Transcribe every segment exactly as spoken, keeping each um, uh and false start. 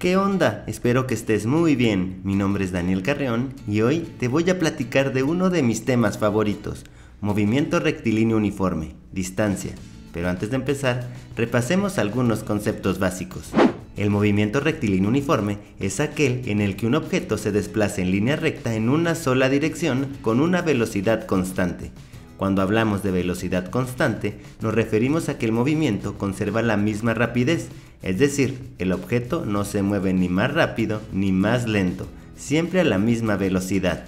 ¿Qué onda? Espero que estés muy bien. Mi nombre es Daniel Carreón y hoy te voy a platicar de uno de mis temas favoritos, movimiento rectilíneo uniforme, distancia. Pero antes de empezar, repasemos algunos conceptos básicos. El movimiento rectilíneo uniforme es aquel en el que un objeto se desplaza en línea recta en una sola dirección con una velocidad constante. Cuando hablamos de velocidad constante, nos referimos a que el movimiento conserva la misma rapidez, es decir, el objeto no se mueve ni más rápido ni más lento, siempre a la misma velocidad.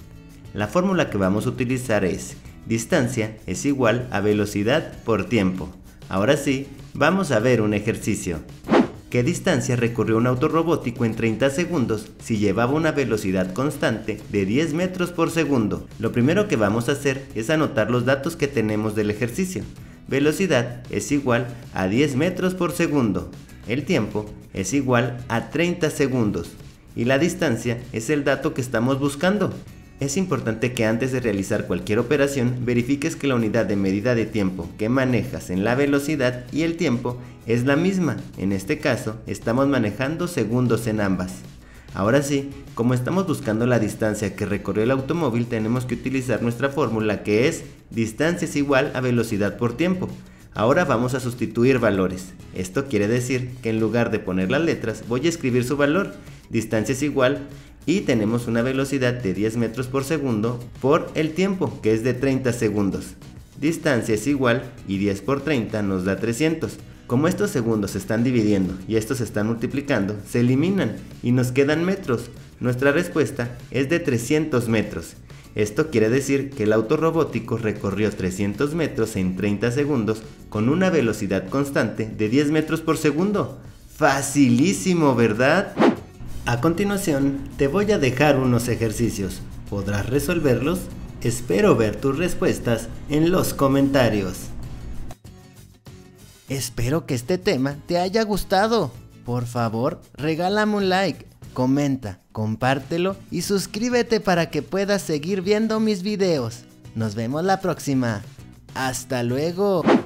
La fórmula que vamos a utilizar es: distancia es igual a velocidad por tiempo. Ahora sí, vamos a ver un ejercicio. ¿Qué distancia recorrió un auto robótico en treinta segundos si llevaba una velocidad constante de diez metros por segundo? Lo primero que vamos a hacer es anotar los datos que tenemos del ejercicio. Velocidad es igual a diez metros por segundo. El tiempo es igual a treinta segundos. Y la distancia es el dato que estamos buscando. Es importante que antes de realizar cualquier operación verifiques que la unidad de medida de tiempo que manejas en la velocidad y el tiempo es la misma. En este caso, estamos manejando segundos en ambas. Ahora sí, como estamos buscando la distancia que recorrió el automóvil, tenemos que utilizar nuestra fórmula, que es distancia es igual a velocidad por tiempo. Ahora vamos a sustituir valores. Esto quiere decir que en lugar de poner las letras, voy a escribir su valor. Distancia es igual y tenemos una velocidad de diez metros por segundo por el tiempo, que es de treinta segundos. Distancia es igual y diez por treinta nos da trescientos. Como estos segundos se están dividiendo y estos se están multiplicando, se eliminan y nos quedan metros. Nuestra respuesta es de trescientos metros. Esto quiere decir que el auto robótico recorrió trescientos metros en treinta segundos con una velocidad constante de diez metros por segundo. ¡Facilísimo!, ¿verdad? A continuación, te voy a dejar unos ejercicios. ¿Podrás resolverlos? Espero ver tus respuestas en los comentarios. Espero que este tema te haya gustado. Por favor, regálame un like, comenta, compártelo y suscríbete para que puedas seguir viendo mis videos. Nos vemos la próxima. ¡Hasta luego!